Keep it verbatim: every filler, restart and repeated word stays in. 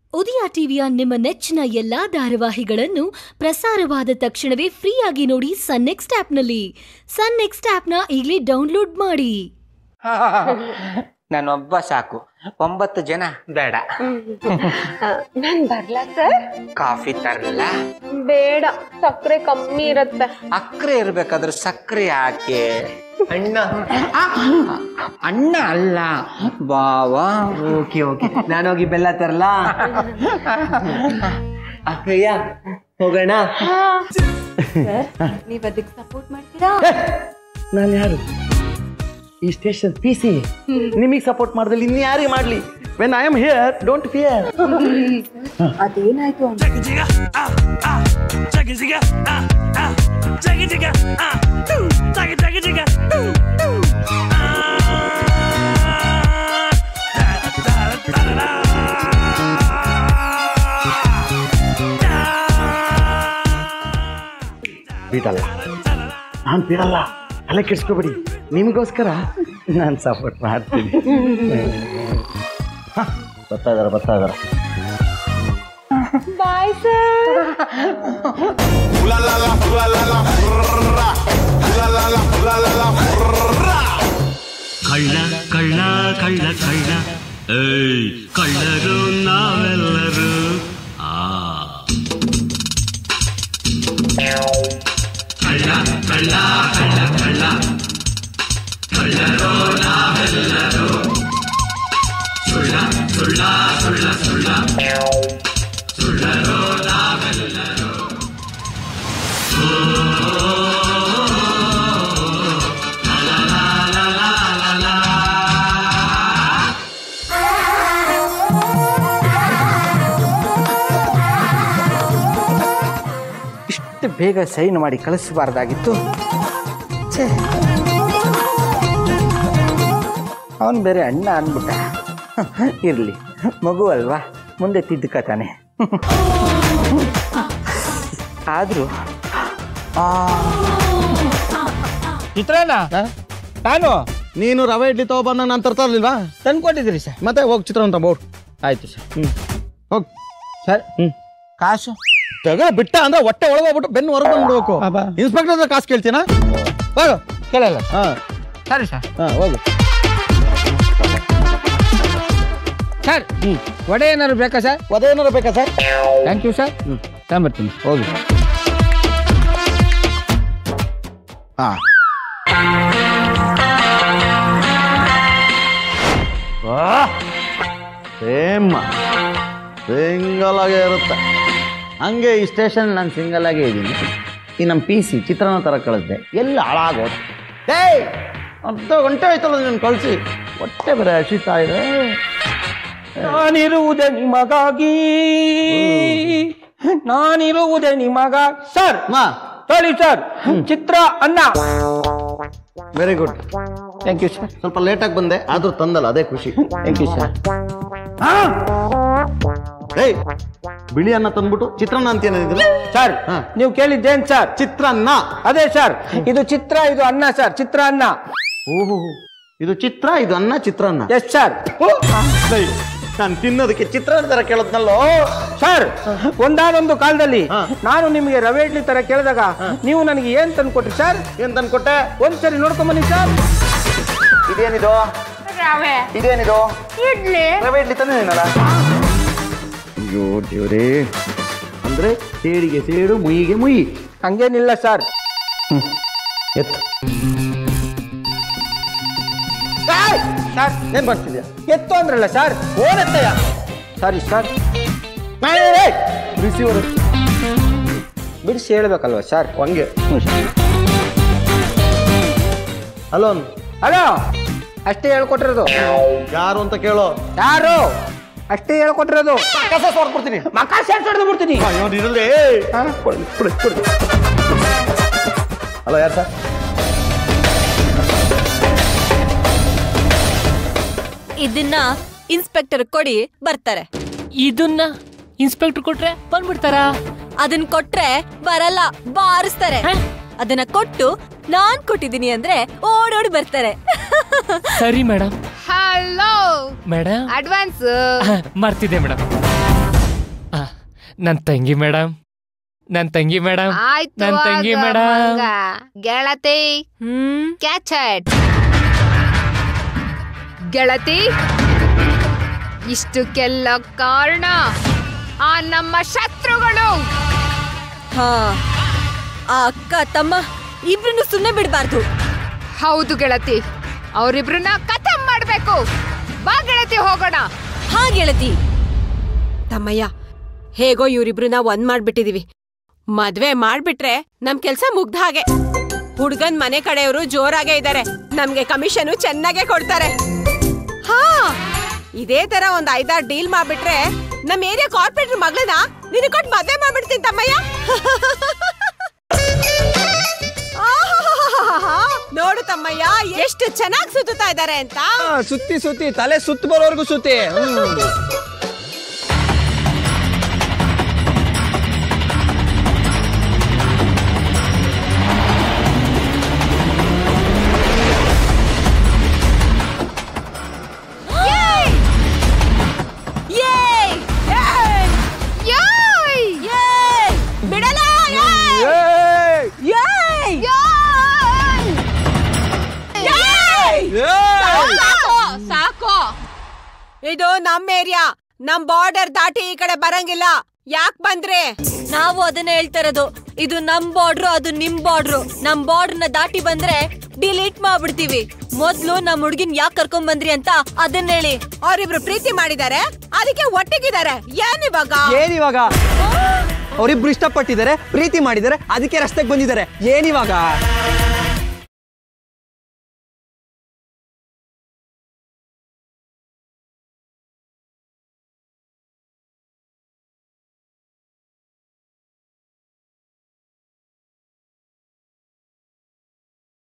ಉದಯ ಟಿವಿಯ ನಿಮ್ಮ ನೆಚ್ಚಿನ ಎಲ್ಲಾ ಧಾರಾವಾಹಿಗಳನ್ನು ಪ್ರಸಾರವಾದ ತಕ್ಷಣವೇ ಫ್ರೀಯಾಗಿ ನೋಡಿ ಸನ್ ನೆಕ್ಸ್ಟ್ ಆಪ್ನಲ್ಲಿ. ಸನ್ ನೆಕ್ಸ್ಟ್ ಆಪ್ನ ಈಗಲೇ ಡೌನ್ಲೋಡ್ ಮಾಡಿ. ನಾನೊಬ್ಬ ಸಾಕು, ಒಂಬತ್ತು ಜನ ಬೇಡ. ನಾನ್ ಬರ್ಲಾ ಸರ್? ಕಾಫಿ ತರಲ್ಲ? ಬೇಡ, ಸಕ್ಕರೆ ಕಮ್ಮಿ ಇರುತ್ತೆ. ಅಕ್ರೆ ಇರ್ಬೇಕಾದ್ರೆ ಸಕ್ಕರೆ ಯಾಕೆ? ಅಣ್ಣ ಅಣ್ಣ ಅಲ್ಲ ಬಾವಾ. ಓಕೆ ಓಕೆ, ನಾನೋಗಿ ಬೆಲ್ಲ ತರಲ್ಲ? ಅಕ್ಕಯ್ಯ ಹೋಗೋಣ. ನೀವ್ ಅದಕ್ಕೆ ಸಪೋರ್ಟ್ ಮಾಡ್ತೀರಾ? ನಾನು ಯಾರು? ಈ ಸ್ಟೇಷನ್ ಪಿ ಸಿ ನಿಮಗೆ ಸಪೋರ್ಟ್ ಮಾಡಿದ್ರೆ ಇನ್ನು ಯಾರಿಗೆ ಮಾಡ್ಲಿ? When I am here don't fear. ಅದೇನಾಯ್ತು ಬಿಡಲ್ಲ, ನಾನು ಬಿಡಲ್ಲ. ಅಲ್ಲ ಕೆಡ್ಸ್ಕೊಬೇಡಿ, ನಿಮಗೋಸ್ಕರ ನಾನು ಸಪೋರ್ಟ್ ಮಾಡ್ತೀನಿ. ಬರ್ತಾ ಇದಾರ ಬರ್ತಾ ಇದಾರ ಬಾಯ್ ಸರ್. ಕಳ್ಳ ಕಳ್ಳ ಕಳ್ಳ ಕಳ್ಳ ಏಯ್ ಕಳ್ಳರು ನಾವೆಲ್ಲರೂ. ಆ ಕಳ್ಳ ಕಳ್ಳ ಕಳ್ಳ ಕಳ್ಳ ಕಳ್ಳರು ನಾವೆಲ್ಲರೂ. ಸುಳ್ಳ ಸುಳ್ಳ ಸುಳ್ಳ ಸುಳ್ಳ ಸುಳ್ಳರು ನಾವೆಲ್ಲರೂ. ಇಷ್ಟು ಬೇಗ ಸೈನ್ ಮಾಡಿ ಕಳಿಸಬಾರ್ದಾಗಿತ್ತು. ಅವನು ಬೇರೆ ಅಣ್ಣ ಅಂದ್ಬಿಟ್ಟ. ಇರಲಿ, ಮಗು ಅಲ್ವಾ, ಮುಂದೆ ತಿದ್ದುಕತಾನೆ. ಆದರೂ ಚಿತ್ರಾನ್ನ ನಾನು ನೀನು ರವೆ ಇಡ್ಲಿ ತಗೊಬಂದ ನಾನು ತರ್ತಾ ಇರ್ಲಿಲ್ವಾ? ತಂದ್ಕೊಟ್ಟಿದ್ದೀರಿ ಸರ್. ಮತ್ತೆ ಹೋಗಿ ಚಿತ್ರಾನ್ನ ಬೋರ್ಡ್. ಆಯ್ತು ಸರ್. ಹ್ಞೂ ಹೋಗಿ ಸರ್. ಹ್ಞೂ ಕಾಸು ತಗ ಬಿಟ್ಟ ಅಂದ್ರೆ ಹೊಟ್ಟೆ ಒಳಗೋಗ್ಬಿಟ್ಟು ಬೆನ್ನು ಹೊರಗೆ ಬಂದ್ಬಿಡ್ಬೇಕು. ಇನ್ಸ್ಪೆಕ್ಟರ್ ಹತ್ರ ಕಾಸು ಕೇಳ್ತೀನಾ? ಹೋಗು. ಕೇಳಲ್ಲ. ಹಾಂ ಸರಿ ಸರ್. ಹಾಂ ಹೋಗು ಸರ್. ಹ್ಞೂ ವಡೆ ಏನಾದ್ರು ಬೇಕಾ ಸರ್? ಅದೇ ಏನಾರು ಬೇಕಾ ಸರ್? Thank you sir. ಹ್ಞೂ ತಗೊಂಬರ್ತೀನಿ. ಹೋಗಿ. ಹಾಂ ಸೇಮ್ ಸಿಂಗಲ್ ಆಗೇ ಇರುತ್ತೆ. ಹಂಗೆ ಈ ಸ್ಟೇಷನ್ ನಾನು ಸಿಂಗಲ್ ಆಗೇ ಇದ್ದೀನಿ. ಈ ನಮ್ಮ ಪಿ ಸಿ ಚಿತ್ರಾನ್ನ ಥರ ಕಳಿಸ್ದೆ, ಎಲ್ಲ ಹಾಳಾಗೋದು. ಏಯ್ ಅರ್ಧ ಗಂಟೆ ಆಯ್ತಲ್ಲ ನೀನು ಕಳಿಸಿ, ಹೊಟ್ಟೆ ಬೇರೆ ಹಸಿತಾ ಇದೆ. ನಾನಿರುವುದೇ ನಿಮಗಾಗಿ, ನಾನಿರುವುದೇ ನಿಮಗ. ಸರ್ ಮಾ ಹೇಳಿ ಸರ್. ಚಿತ್ರ ಅನ್ನ. Very good, thank you sir. ಸ್ವಲ್ಪ ಲೇಟಾಗಿ ಬಂದೆ, ಆದರೂ ತಂದಲ್ಲ, ಅದೇ ಖುಷಿ. Thank you sir. ಏಯ್ ಬಿಳಿ ಅನ್ನ ತಂದ್ಬಿಟ್ಟು ಚಿತ್ರಾನ್ನ ಅಂತೇನಿದ್ರು ಸರ್? ನೀವು ಕೇಳಿದ್ದೇನ್ ಸರ್? ಚಿತ್ರಾನ್ನ. ಅದೇ ಸರ್, ಇದು ಚಿತ್ರ, ಇದು ಅನ್ನ ಸರ್. ಚಿತ್ರ ಅನ್ನ. ಓಹೋ, ಇದು ಚಿತ್ರ, ಇದು ಅನ್ನ, ಚಿತ್ರಾನ್ನ. Yes sir. ನಾನು ತಿನ್ನೋದಕ್ಕೆ ಚಿತ್ರಾನ್ನ ತರ ಕೇಳದ್ನಲ್ಲೋ ಸರ್. ಒಂದಾನೊಂದು ಕಾಲದಲ್ಲಿ ನಾನು ನಿಮಗೆ ರವೆ ಇಡ್ಲಿ ತರ ಕೇಳಿದಾಗ ನೀವು ನನಗೆ ಏನ್ ತಂದು ಕೊಟ್ರಿ ಸರ್? ಏನ್ ತಂದು ಕೊಟ್ಟೆ? ಒಂದ್ಸರಿ ನೋಡ್ಕೊಂಬನ್ನಿ ಸರ್. ಇದೇನಿದು? ರವೆ. ಇದೇನಿದು? ಇಡ್ಲಿ. ರವೆ ಇಡ್ಲಿ ತಂದೇನಲ್ಲ. ಅಯ್ಯೋ ದೇವ್ರೇ, ಅಂದ್ರೆ ಸೇಡಿಗೆ ಸೇಡು, ಮುಯಿಗೆ ಮುಯಿ. ಹಂಗೇನಿಲ್ಲ ಸರ್. ಎತ್ತು ಸರ್. ಏನ್ ಬರ್ತಿದ್ಯಾ? ಎತ್ತು ಅಂದ್ರಲ್ಲ ಸರ್. ಓನತ್ತಯ್ಯ. Sorry sir. ರಿಸೀವರ್ ಬಿಡಿಸಿ ಹೇಳ್ಬೇಕಲ್ವ ಸರ್? ಹಂಗೆ. ಹಲೋ ಹಲೋ, ಅಷ್ಟೇ ಹೇಳ್ಕೊಟ್ಟಿರೋದು. ಯಾರು ಅಂತ ಕೇಳೋ. ಯಾರು? ಅಷ್ಟೇ ಹೇಳ್ಕೊಟ್ಟಿರೋದು. ಕೊಡ್ತೀನಿ, ಮಕ್ಕ ಸೇರ್ಸೊಡ್ದು ಬಿಡ್ತೀನಿ. ಹಲೋ, ಯಾರು ಸರ್? ಇದನ್ನ ಇನ್ಸ್ಪೆಕ್ಟರ್ ಕೊಡಿ, ಬರ್ತಾರೆ. ಇದನ್ನ ಇನ್ಸ್ಪೆಕ್ಟರ್ ಕೊಟ್ರೆ ಬಂದ್ಬಿಡ್ತಾರಾ? ಅದನ್ನ ಕೊಟ್ರೆ ಬರಲ್ಲ, ಬಾರಿಸ್ತಾರೆ. ಅದನ್ನ ಕೊಟ್ಟು ನಾನ್ ಕೊಟ್ಟಿದ್ದೀನಿ ಅಂದ್ರೆ ಓಡೋಡಿ ಬರ್ತಾರೆ. ಸರಿ ಮೇಡಮ್. ಹಲೋ ಮೇಡಮ್, ಅಡ್ವಾನ್ಸ್ ಮರ್ತಿದ್ದೆ ಮೇಡಮ್. ನನ್ ತಂಗಿ ಮೇಡಮ್ ನನ್ ತಂಗಿ ಮೇಡಮ್ ಆಯ್ತು ನನ್ ತಂಗಿ ಆಗ ಮೇಡಮ್ ಮಂಗ. ಗೆಳತಿ ಹ್ಮ್ ಕ್ಯಾಚ್ ಇಟ್. ಗೆಳತಿ ಇಷ್ಟಕ್ಕೆಲ್ಲ ಕಾರಣ ಆ ನಮ್ಮ ಶತ್ರುಗಳು. ಹಾ ಆ ಅಕ್ಕ ತಮ್ಮ ಇಬ್ರನ್ನು ಸುಮ್ಮನೆ ಬಿಡಬಾರ್ದು. ಹೌದು ಗೆಳತಿ, ಅವರಿಬ್ರನ್ನ ಖತಮ್ ಮಾಡ್ಬೇಕು. ಬಾ ಗೆಳತಿ ಹೋಗೋಣ. ಹಾ ಗೆಳತಿ. ತಮ್ಮಯ್ಯ, ಹೇಗೋ ಇವ್ರಿಬ್ರನ್ನ ಒಂದ್ ಮಾಡ್ಬಿಟ್ಟಿದೀವಿ. ಮದ್ವೆ ಮಾಡ್ಬಿಟ್ರೆ ನಮ್ ಕೆಲ್ಸ ಮುಗ್ದ ಹಾಗೆ. ಹುಡ್ಗನ್ ಮನೆ ಕಡೆಯವರು ಜೋರಾಗೆ ಇದಾರೆ, ನಮ್ಗೆ ಕಮಿಷನ್ ಚೆನ್ನಾಗೆ ಕೊಡ್ತಾರೆ. ಹಾ ಇದೇ ತರ ಒಂದ್ ಐದಾರು ಡೀಲ್ ಮಾಡ್ಬಿಟ್ರೆ ನಮ್ ಏರಿಯಾ ಕಾರ್ಪೊರೇಟರ್ ಮಗಳನ್ನ ನಿನ್ ಕೊಟ್ಟು ಮದ್ವೆ ಮಾಡ್ಬಿಡ್ತೀನಿ ತಮ್ಮಯ್ಯ. ನೋಡು ತಮ್ಮಯ್ಯ ಎಷ್ಟು ಚೆನ್ನಾಗಿ ಸುತ್ತಾ ಇದಾರೆ ಅಂತ. ಸುತ್ತಿ ಸುತ್ತಿ ತಲೆ ಸುತ್ತ ಬರೋರ್ಗು ಸುತ್ತಿ. ಸಾಕು, ಇದು ನಮ್ ಏರಿಯಾ. ನಮ್ ಬಾರ್ಡರ್ ದಾಟಿ ಈ ಕಡೆ ಬರಂಗಿಲ್ಲ. ಯಾಕ್ ಬಂದ್ರೆ? ನಾವು ಅದನ್ನ ಹೇಳ್ತಾ ಇರೋದು. ಇದು ನಮ್ ಬಾರ್ಡ್ರು, ಅದು ನಿಮ್ ಬಾರ್ಡ್ರು. ನಮ್ ಬಾರ್ಡರ್ ನ ದಾಟಿ ಬಂದ್ರೆ ಡಿಲೀಟ್ ಮಾಡ್ಬಿಡ್ತೀವಿ. ಮೊದ್ಲು ನಮ್ ಹುಡ್ಗಿನ್ ಯಾಕೆ ಕರ್ಕೊಂಡ್ ಬಂದ್ರಿ ಅಂತ ಅದನ್ನ ಹೇಳಿ. ಅವ್ರಿಬ್ರು ಪ್ರೀತಿ ಮಾಡಿದ್ದಾರೆ, ಅದಕ್ಕೆ ಒಟ್ಟಿಗಿದ್ದಾರೆ. ಏನಿವಾಗ ಏನಿವಾಗ ಅವರಿಬ್ರು ಇಷ್ಟಪಟ್ಟಿದ್ದಾರೆ, ಪ್ರೀತಿ ಮಾಡಿದ್ದಾರೆ, ಅದಕ್ಕೆ ರಸ್ತೆಗೆ ಬಂದಿದ್ದಾರೆ. ಏನಿವಾಗ